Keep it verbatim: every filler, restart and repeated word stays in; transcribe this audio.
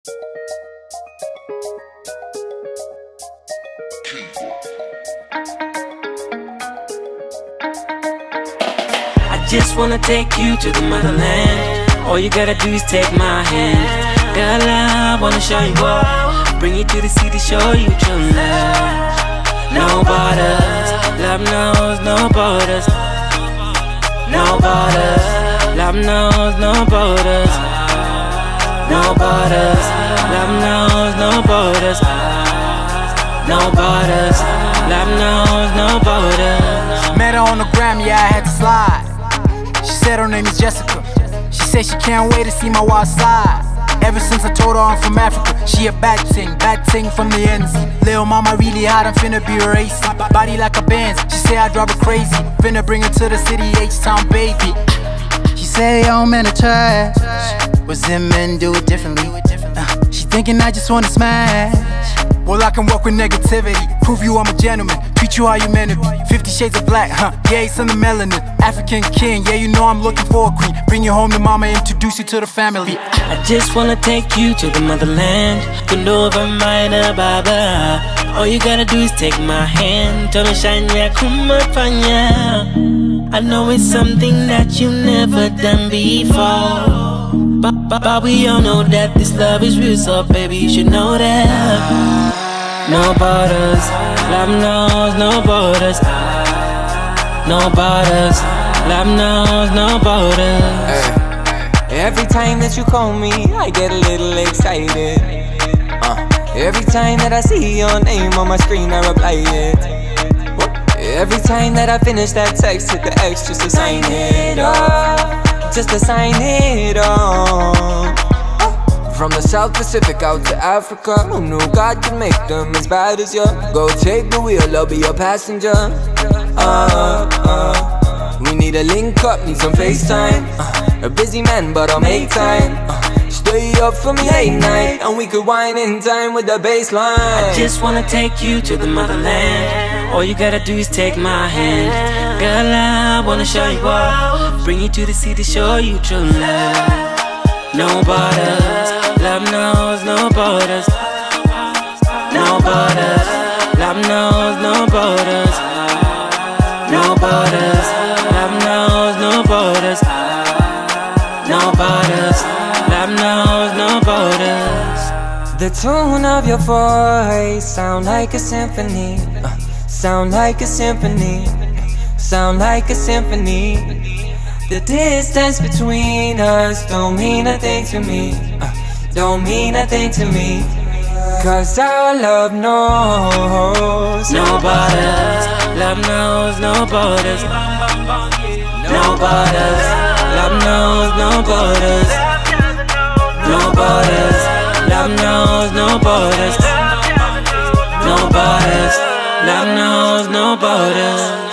I just wanna take you to the motherland. All you gotta do is take my hand. Girl, I wanna show you all. Bring you to the city, show you true love. No borders, love knows no borders. No borders, love knows no borders. No borders, love knows no borders. No borders, love knows no borders. Met her on the gram, yeah, I had to slide. She said her name is Jessica. She said she can't wait to see my wild side. Ever since I told her I'm from Africa, she a bad ting, bad ting from the N Z. Lil' mama really hot, I'm finna be racing. Body like a Benz, she say I drive her crazy. Finna bring her to the city, H-Town baby. She say, yo man, a trash. Was them men do it differently? Uh, she thinking I just wanna smash. Well, I can work with negativity, prove you I'm a gentleman, treat you how you meant to be. Fifty shades of black, huh? Yeah, it's on the melanin. African king, yeah, you know I'm looking for a queen. Bring you home to mama, introduce you to the family. I just wanna take you to the motherland. Kundova maina baba. All you gotta do is take my hand. Tell me shanya kumafanya. I know it's something that you never done before, but, but, but we all know that this love is real, so baby you should know that. No borders, love knows no borders. No borders, love knows no borders. Hey, every time that you call me, I get a little excited. uh, Every time that I see your name on my screen, I reply it. Every time that I finish that text, hit the X just to sign it off. Just to sign it off. From the South Pacific out to Africa, who knew God could make them as bad as you? Go take the wheel, I'll be your passenger. uh, uh, We need a link up, need some FaceTime. uh, A busy man, but I'll make time. uh, Stay up for me late night, and we could wine in time with the bassline. I just wanna take you to the motherland. All you gotta do is take my hand. Girl, I wanna show you all. Bring you to the city, show you true love. No borders, love knows no borders. No borders, love knows no borders. No borders, love knows no borders. No borders, love knows no borders. The tone of your voice sound like a symphony. uh, Sound like a symphony. Sound like a symphony. The distance between us don't mean a thing to me. uh, Don't mean a thing to me. Cause our love knows no borders, love knows no borders. No borders, love knows no borders. No borders, love knows no borders. No borders, love knows no borders.